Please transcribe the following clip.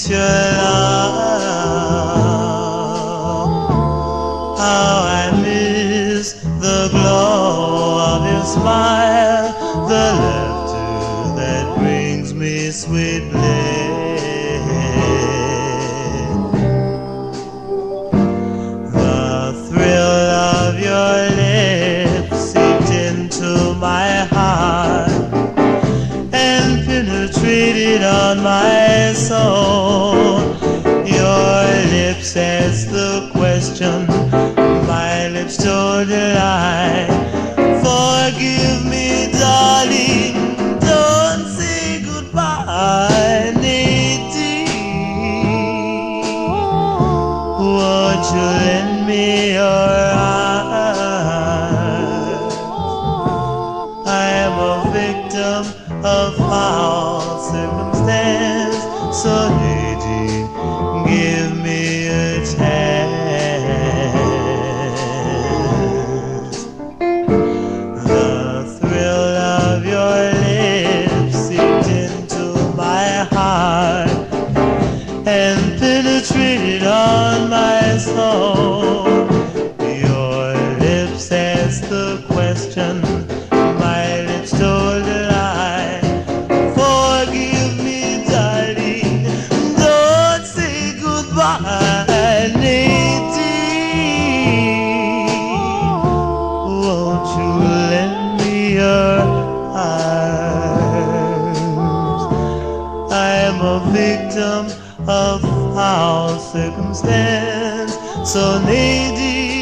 your love. How I miss the glow of your smile, the laughter that brings me sweet bliss. The thrill of your lips seeped into my heart and penetrated on my soul. Your lips asked the question, my lips told a lie. Forgive me, darling, don't say goodbye, Nadine. Won't you lend me your eyes? I am a victim of foul circumstance, so Nadine, give me a chance. The thrill of your lips seeped into my heart and penetrated on my soul. Your lips asked the question, my lips told a lie. Forgive me, darling, don't say goodbye, Nadine. Won't you lend me your arms? I am a victim of foul circumstance, so Nadine,